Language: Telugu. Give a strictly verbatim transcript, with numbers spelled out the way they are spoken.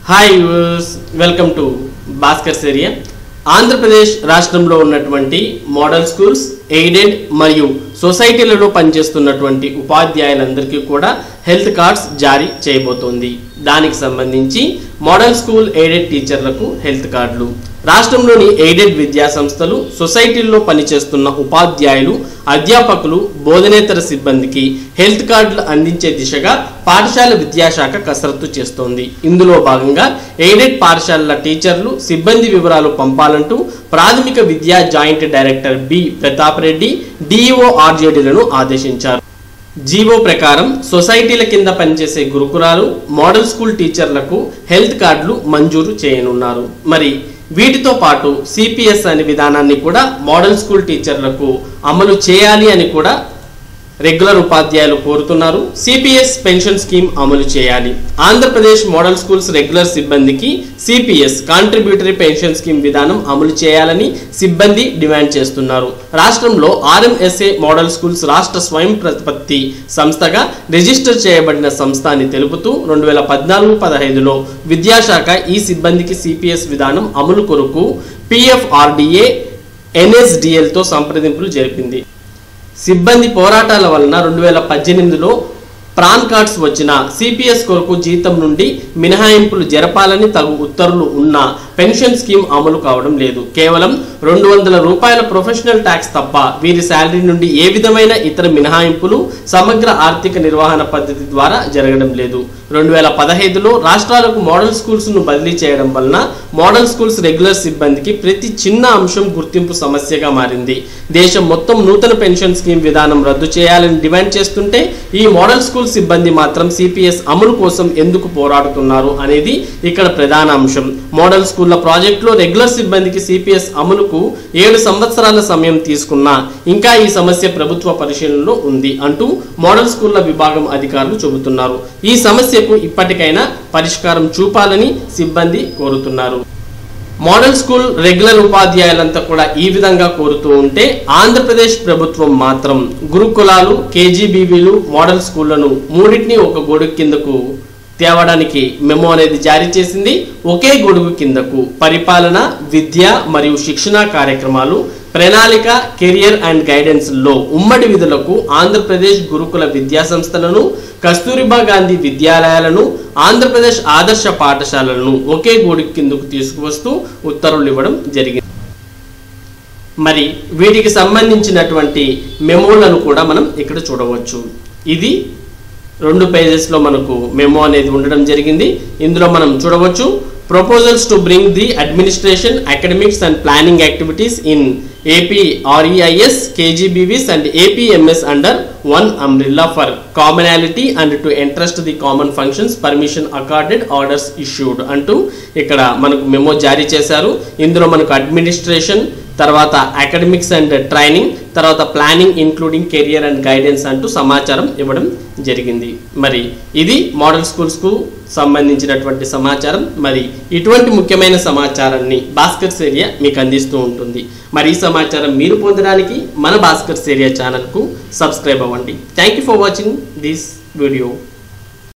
Hi viewers, welcome to Bhaskar area. Andhra Pradesh రాష్ట్రంలో ఉన్నటువంటి మోడల్ స్కూల్స్, ఎయిడెడ్ మరియు సొసైటీలలో పనిచేస్తున్నటువంటి ఉపాధ్యాయులందరికీ కూడా హెల్త్ కార్డ్స్ జారీ చేయబోతోంది. దానికి సంబంధించి మోడల్ స్కూల్, ఎయిడెడ్ టీచర్లకు హెల్త్ కార్డులు, రాష్ట్రంలోని ఎయిడెడ్ విద్యా సంస్థలు, సొసైటీల్లో పనిచేస్తున్న ఉపాధ్యాయులు, అధ్యాపకులు, బోధనేతర సిబ్బందికి హెల్త్ కార్డులు అందించే దిశగా పాఠశాల విద్యాశాఖ కసరత్తు చేస్తోంది. ఇందులో భాగంగా ఎయిడెడ్ పాఠశాలల టీచర్లు, సిబ్బంది వివరాలు పంపాలంటూ ప్రాథమిక విద్యా joint director B Pratap Reddy DEO ఆర్జేడీలను ఆదేశించారు. జీవో ప్రకారం సొసైటీల కింద పనిచేసే గురుకులాలు, మోడల్ స్కూల్ టీచర్లకు హెల్త్ కార్డులు మంజూరు చేయనున్నారు. మరి వీటితో పాటు సిపిఎస్ అనే విధానాన్ని కూడా మోడల్ స్కూల్ టీచర్లకు అమలు చేయాలి అని కూడా రెగ్యులర్ ఉపాధ్యాయులు కోరుతున్నారు. సిపిఎస్ పెన్షన్ స్కీమ్ అమలు చేయాలి. ఆంధ్రప్రదేశ్ మోడల్ స్కూల్స్ రెగ్యులర్ సిబ్బందికి సిపిఎస్ కాంట్రిబ్యూటరీ పెన్షన్ స్కీమ్ విధానం అమలు చేయాలని సిబ్బంది డిమాండ్ చేస్తున్నారు. రాష్ట్రంలో ఆర్ఎంఎస్ఏ మోడల్ స్కూల్స్ రాష్ట్ర స్వయం ప్రతిపత్తి సంస్థగా రిజిస్టర్ చేయబడిన సంస్థ అని తెలుపుతూ రెండు వేల పద్నాలుగు పదహైదులో విద్యాశాఖ ఈ సిబ్బందికి సిపిఎస్ విధానం అమలు కొరకు పిఎఫ్ఆర్డిఏ ఎన్ఎస్డిఎల్తో సంప్రదింపులు జరిపింది. సిబ్బంది పోరాటాల వలన రెండు వేల పద్దెనిమిదిలో ప్రాన్ కార్డ్స్ వచ్చిన సిపిఎస్ కొరకు జీతం నుండి మినహాయింపులు జరపాలని తగు ఉత్తర్వులు ఉన్న పెన్షన్ స్కీమ్ అమలు కావడం లేదు. కేవలం రెండు వందల రూపాయల ప్రొఫెషనల్ ట్యాక్స్ తప్ప వీరి శాలరీ నుండి ఏ విధమైన ఇతర మినహాయింపులు సమగ్ర ఆర్థిక నిర్వహణ పద్ధతి ద్వారా జరగడం లేదు. రెండు వేల పదహైదులో రాష్ట్రాలకు మోడల్ స్కూల్స్ ను బదిలీ చేయడం వలన మోడల్ స్కూల్స్ రెగ్యులర్ సిబ్బందికి ప్రతి చిన్న అంశం గుర్తింపు సమస్యగా మారింది. దేశం మొత్తం నూతన పెన్షన్ స్కీమ్ విధానం రద్దు చేయాలని డిమాండ్ చేస్తుంటే ఈ మోడల్ స్కూల్ సిబ్బంది మాత్రం సిపిఎస్ అమలు కోసం ఎందుకు పోరాడుతున్నారు అనేది ఇక్కడ ప్రధాన అంశం. మోడల్ స్కూళ్ల ప్రాజెక్టులో రెగ్యులర్ సిబ్బందికి సిపిఎస్ అమలుకు ఏడు సంవత్సరాల సమయం తీసుకున్నా ఇంకా ఈ సమస్య ప్రభుత్వ పరిశీలనలో ఉంది అంటూ మోడల్ స్కూళ్ల విభాగం అధికారులు చెబుతున్నారు. ఈ సమస్యకు ఇప్పటికైనా పరిష్కారం చూపాలని సిబ్బంది కోరుతున్నారు. మోడల్ స్కూల్ రెగ్యులర్ ఉపాధ్యాయులంతా కూడా ఈ విధంగా కోరుతూ ఉంటే ఆంధ్రప్రదేశ్ ప్రభుత్వం మాత్రం గురుకులాలు, కేజీబీవీలు, మోడల్ స్కూళ్లను మూడింటిని ఒక గొడుగు కిందకు తేవడానికి మెమో అనేది జారీ చేసింది. ఒకే గొడుగు కిందకు పరిపాలన, విద్య మరియు శిక్షణ కార్యక్రమాలు, ప్రణాళిక, కెరియర్ అండ్ గైడెన్స్ లో ఉమ్మడి విధులకు ఆంధ్రప్రదేశ్ గురుకుల విద్యా సంస్థలను, కస్తూరిబా గాంధీ విద్యాలయాలను, ఆంధ్రప్రదేశ్ ఆదర్శ పాఠశాలలను ఒకే గొడుగు కిందకు తీసుకువస్తూ ఉత్తర్వులు ఇవ్వడం జరిగింది. మరి వీటికి సంబంధించినటువంటి మెమోలను కూడా మనం ఇక్కడ చూడవచ్చు. ఇది రెండు పేజెస్లో మనకు మెమో అనేది ఉండడం జరిగింది. ఇందులో మనం చూడవచ్చు proposals to bring the administration, academics and planning activities in AP REIS, KGBVs and APMS under one umbrella for commonality and to entrust the common functions, permission accorded, orders issued అంటూ ఇక్కడ మనకు మెమో జారీ చేశారు. ఇందులో మనకు అడ్మినిస్ట్రేషన్, తర్వాత అకాడమిక్స్ అండ్ ట్రైనింగ్, తర్వాత planning including career and guidance అంటూ సమాచారం ఇవ్వడం జరిగింది. మరి ఇది మోడల్ స్కూల్స్కు సంబంధించినటువంటి సమాచారం. మరి ఇటువంటి ముఖ్యమైన సమాచారాన్ని భాస్కర్ ఏరియా మీకు అందిస్తూ ఉంటుంది. మరి ఈ సమాచారం మీరు పొందడానికి మన భాస్కర్ ఏరియా ఛానల్కు సబ్స్క్రైబ్ అవ్వండి. Thank you for watching this video.